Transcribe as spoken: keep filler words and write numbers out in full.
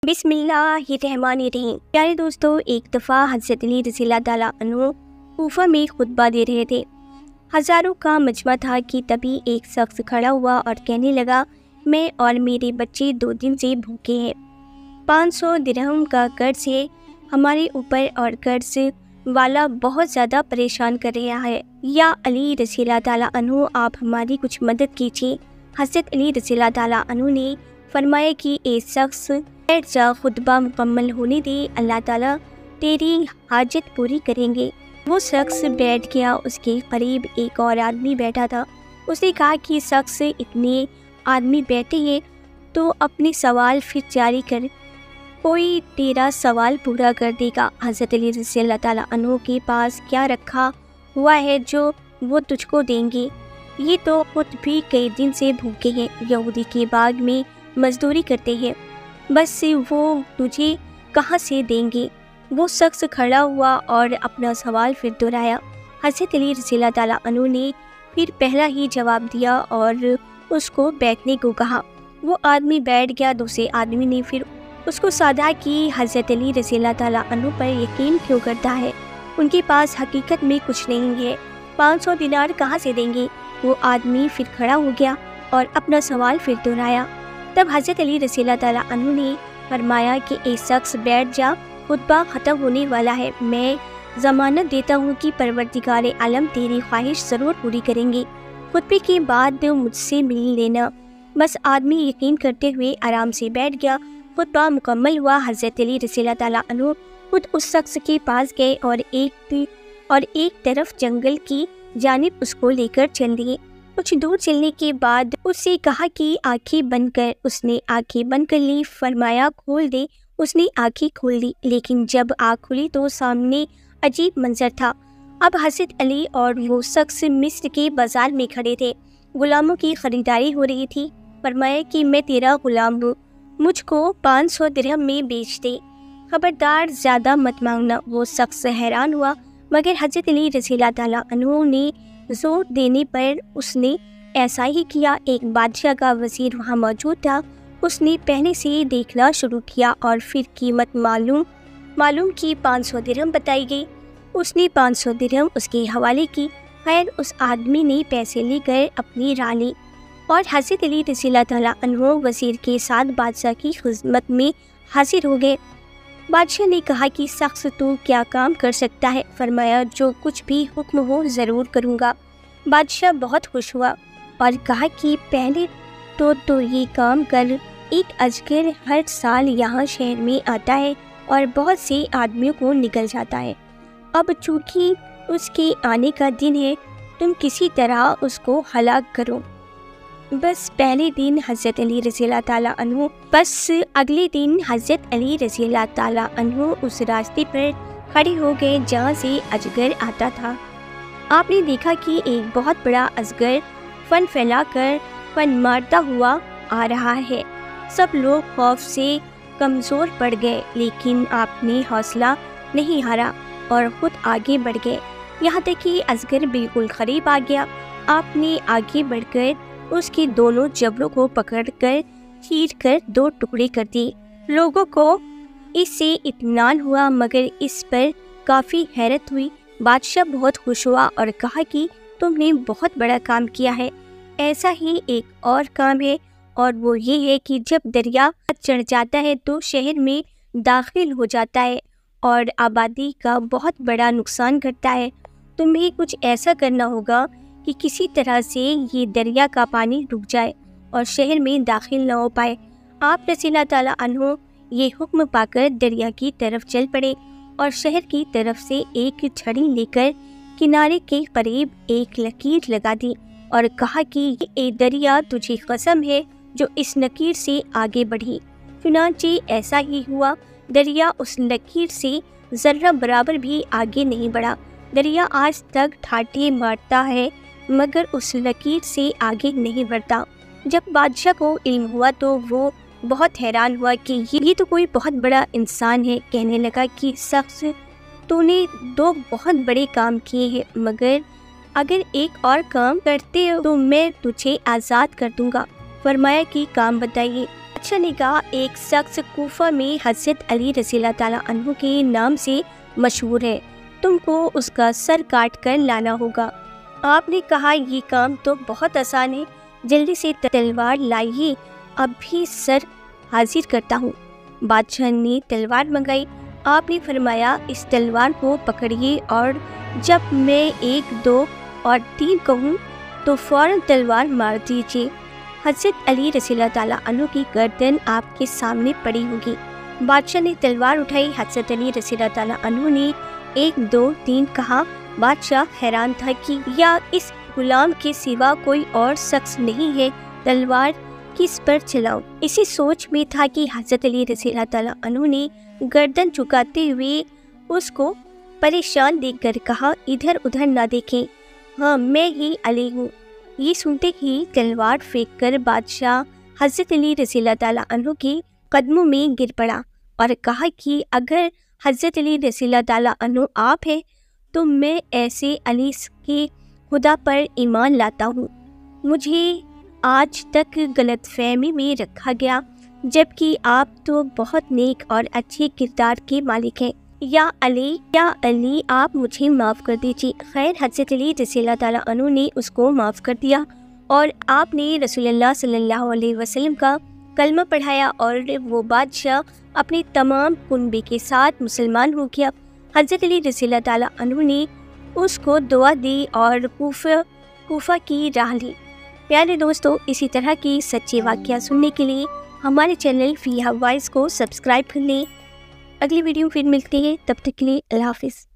بسم اللہ الرحمن الرحیم۔ پیارے دوستو، ایک دفعہ حضرت علی رضی اللہ تعالیٰ عنہ کوفہ میں خطبہ دے رہے تھے۔ ہزاروں کا مجمع تھا کہ تبھی ایک شخص کھڑا ہوا اور کہنے لگا، میں اور میرے بچے دو دن سے بھوکے ہیں، پانچ سو درہم کا قرض ہے ہمارے اوپر اور قرض والا بہت زیادہ پریشان کر رہا ہے، یا علی رضی اللہ تعالیٰ عنہ آپ ہماری کچھ مدد کیجیے۔ حضرت علی رضی اللہ تعالیٰ عنہ نے فرمایا کہ اے شخص بیٹھ جا، خطبہ مکمل ہونے دے، اللہ تعالیٰ تیری حاجت پوری کریں گے۔ وہ شخص بیٹھ گیا۔ اس کے قریب ایک اور آدمی بیٹھا تھا۔ اس نے کہا کہ شخص اتنے آدمی بیٹھے ہیں تو اپنے سوال پھر جاری کر، کوئی تیرا سوال پورا کر دے گا۔ حضرت علی رضی اللہ تعالیٰ عنہ کے پاس کیا رکھا ہوا ہے جو وہ تجھ کو دیں گے؟ یہ تو خود بھی کئی دن سے بھوکے ہیں، یہودی کے باغ میں مزدوری کرتے ہیں، بس وہ تجھے کہاں سے دیں گے؟ وہ شخص کھڑا ہوا اور اپنا سوال پھر دہرایا۔ حضرت علی رضی اللہ تعالیٰ عنہ نے پھر پہلا ہی جواب دیا اور اس کو بیٹھنے کو کہا۔ وہ آدمی بیٹھ گیا۔ دوسرے آدمی نے پھر اس کو سودا کی حضرت علی رضی اللہ تعالیٰ عنہ پر یقین کیوں کرتا ہے؟ ان کے پاس حقیقت میں کچھ نہیں ہے، پانچ سو دینار کہاں سے دیں گے؟ وہ آدمی پھر کھڑا ہو گیا اور اپنا سوال پھر دہرایا۔ تب حضرت علی رضی اللہ تعالیٰ عنہ نے فرمایا کہ اے شخص بیٹھ جا، خطبہ ختم ہونے والا ہے، میں ضمانت دیتا ہوں کہ پروردگار عالم تیری خواہش ضرور پوری کریں گے، خطبے کے بعد مجھ سے مل لینا۔ بس آدمی یقین کرتے ہوئے آرام سے بیٹھ گیا۔ خطبہ مکمل ہوا۔ حضرت علی رضی اللہ تعالیٰ عنہ خود اس شخص کے پاس گئے اور ایک اور ایک طرف جنگل کی جانب اس کو لے کر چل دیے۔ کچھ دور چلنے کے بعد اس سے کہا کہ آنکھیں بند کر۔ اس نے آنکھیں بند کر لی۔ فرمایا کھول دے۔ اس نے آنکھیں کھول دی، لیکن جب آنکھ کھلی تو سامنے عجیب منظر تھا۔ اب حضرت علی اور وہ شخص مصر کے بازار میں کھڑے تھے، غلاموں کی خریداری ہو رہی تھی۔ فرمایا کہ میں تیرا غلام ہوں، مجھ کو پانچ سو درہم میں بیچ دے، خبردار زیادہ مت مانگنا۔ وہ شخص حیران ہوا، مگر حضرت علی رضی اللہ تعالیٰ عنہ نے زور دینے پر اس نے ایسا ہی کیا۔ ایک بادشاہ کا وزیر وہاں موجود تھا۔ اس نے پہلے سے ہی دیکھنا شروع کیا اور پھر قیمت معلوم معلوم کی پانچ سو درہم بتائی گئی۔ اس نے پانچ سو درہم اس کے حوالے کی۔ خیر، اس آدمی نے پیسے لے کر اپنی راہ لی اور حضرت علی رضی اللہ تعالیٰ عنہ وزیر کے ساتھ بادشاہ کی خدمت میں حاضر ہو گئے۔ بادشاہ نے کہا کہ شخص تو کیا کام کر سکتا ہے؟ فرمایا جو کچھ بھی حکم ہو ضرور کروں گا۔ بادشاہ بہت خوش ہوا اور کہا کہ پہلے تو تو یہ کام کر، ایک اجگر ہر سال یہاں شہر میں آتا ہے اور بہت سے آدمیوں کو نگل جاتا ہے۔ اب چونکہ اس کے آنے کا دن ہے، تم کسی طرح اس کو ہلاک کرو۔ بس پہلے دن حضرت علی رضی اللہ تعالیٰ عنہ بس اگلے دن حضرت علی رضی اللہ تعالیٰ عنہ اس راستے پر کھڑے ہو گئے جہاں سے اجگر آتا تھا۔ آپ نے دیکھا کہ ایک بہت بڑا اجگر فن پھیلا کر فن مارتا ہوا آ رہا ہے۔ سب لوگ خوف سے کمزور پڑ گئے، لیکن آپ نے حوصلہ نہیں ہارا اور خود آگے بڑھ گئے، یہاں تک کہ اجگر بالکل قریب آ گیا۔ آپ نے آگے بڑھ کر اس کے دونوں جبڑوں کو پکڑ کر چیر کر دو ٹکڑے کر دیے۔ لوگوں کو اس سے اطمینان ہوا، مگر اس پر کافی حیرت ہوئی۔ بادشاہ بہت خوش ہوا اور کہا کہ تم نے بہت بڑا کام کیا ہے۔ ایسا ہی ایک اور کام ہے، اور وہ یہ ہے کہ جب دریا چڑھ جاتا ہے تو شہر میں داخل ہو جاتا ہے اور آبادی کا بہت بڑا نقصان کرتا ہے۔ تمہیں کچھ ایسا کرنا ہوگا کہ کسی طرح سے یہ دریا کا پانی رک جائے اور شہر میں داخل نہ ہو پائے۔ آپ رضی اللہ تعالیٰ عنہ یہ حکم پا کر دریا کی طرف چل پڑے اور شہر کی طرف سے ایک چھڑی لے کر کنارے کے قریب ایک لکیر لگا دی اور کہا کہ اے دریا، تجھے قسم ہے جو اس لکیر سے آگے بڑھی۔ چنانچہ ایسا ہی ہوا، دریا اس لکیر سے ذرہ برابر بھی آگے نہیں بڑھا۔ دریا آج تک ٹھاٹھے مارتا ہے مگر اس لکیر سے آگے نہیں بڑھتا۔ جب بادشاہ کو علم ہوا تو وہ بہت حیران ہوا کہ یہ تو کوئی بہت بڑا انسان ہے۔ کہنے لگا کہ شخص، تو نے دو بہت بڑے کام کیے ہیں، مگر اگر ایک اور کام کرتے ہو تو میں تجھے آزاد کر دوں گا۔ فرمایا کہ کام بتائیے۔ بادشاہ نے کہا ایک شخص کوفہ میں حضرت علی رضی اللہ تعالیٰ عنہ کے نام سے مشہور ہے، تم کو اس کا سر کاٹ کر لانا ہوگا۔ آپ نے کہا یہ کام تو بہت آسان ہے، جلدی سے تلوار لائیے، اب بھی سر حاضر کرتا ہوں۔ بادشاہ نے تلوار منگائی۔ آپ نے فرمایا اس تلوار کو پکڑیے اور جب میں ایک دو اور تین کہوں تو فوراً تلوار مار دیجیے۔ حضرت علی رضی اللہ تعالیٰ عنہ کی گردن آپ کے سامنے پڑی ہوگی۔ بادشاہ نے تلوار اٹھائی۔ حضرت علی رضی اللہ تعالیٰ عنہ نے ایک دو تین کہا۔ بادشاہ حیران تھا کہ یا اس غلام کے سوا کوئی اور شخص نہیں ہے، تلوار کس پر چلاؤں؟ اسی سوچ میں تھا کہ حضرت علی رضی اللہ تعالیٰ عنہ نے گردن جھکاتے ہوئے اس کو پریشان دیکھ کر کہا ادھر ادھر نہ دیکھیں، ہاں میں ہی علی ہوں۔ یہ سنتے ہی تلوار پھینک کر بادشاہ حضرت علی رضی اللہ تعالیٰ عنہ کے قدموں میں گر پڑا اور کہا کہ اگر حضرت علی رضی اللہ تعالیٰ عنہ آپ ہیں تو میں ایسے علی کے خدا پر ایمان لاتا ہوں۔ مجھے آج تک غلط فہمی میں رکھا گیا، جبکہ آپ تو بہت نیک اور اچھے کردار کے مالک ہیں۔ یا علی یا علی آپ مجھے معاف کر دیجیے۔ خیر حضرت علی رضی اللہ تعالیٰ عنہ نے اس کو معاف کر دیا اور آپ نے رسول اللہ صلی اللہ علیہ وسلم کا کلمہ پڑھایا اور وہ بادشاہ اپنے تمام کنبے کے ساتھ مسلمان ہو گیا۔ حضرت علی رضی اللہ تعالیٰ عنہ نے اس کو دعا دی اور کوفہ کوفہ کی راہ لی۔ پیارے دوستو، اسی طرح کی سچے واقعہ سننے کے لیے ہمارے چینل فیہا وائس کو سبسکرائب کر لیں۔ اگلی ویڈیو پھر ملتے ہیں، تب تک کے لیے اللہ حافظ۔